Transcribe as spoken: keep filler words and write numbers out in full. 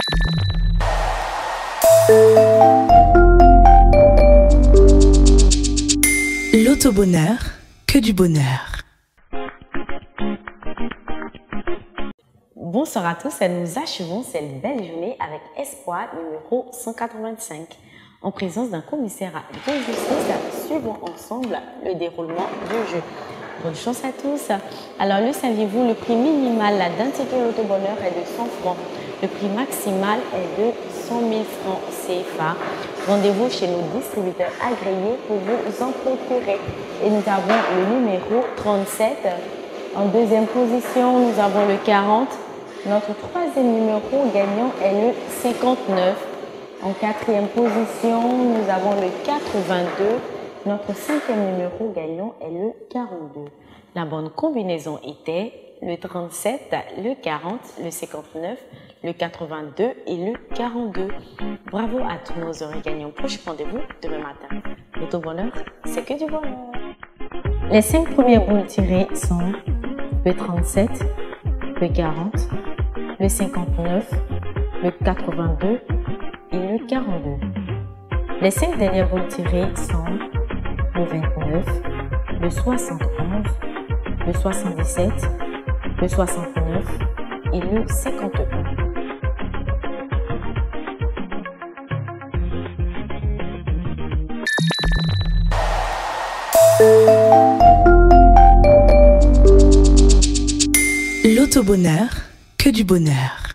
L'auto-bonheur, que du bonheur. Bonsoir à tous, nous achevons cette belle journée avec Espoir numéro cent quatre-vingt-cinq. En présence d'un commissaire de justice, suivons ensemble le déroulement du jeu. Bonne chance à tous. Alors, le saviez-vous, le prix minimal d'un ticket l'auto-bonheur est de cent francs. Le prix maximal est de cent mille francs C F A. Rendez-vous chez nos distributeurs agréés pour vous en procurer. Et nous avons le numéro trente-sept. En deuxième position, nous avons le quarante. Notre troisième numéro gagnant est le cinquante-neuf. En quatrième position, nous avons le quatre-vingt-deux. Notre cinquième numéro gagnant est le quarante-deux. La bonne combinaison était le trente-sept, le quarante, le cinquante-neuf, le quatre-vingt-deux et le quarante-deux. Bravo à tous nos heureux gagnants. Prochain rendez-vous demain matin. L'auto-bonheur, c'est que du bonheur. Les cinq premières boules tirées sont le trente-sept, le quarante, le cinquante-neuf, le quatre-vingt-deux et le quarante-deux. Les cinq dernières boules tirées sont le vingt-neuf, le soixante-onze, le soixante-dix-sept, le soixante-neuf et le cinquante-un. L'auto-bonheur, que du bonheur.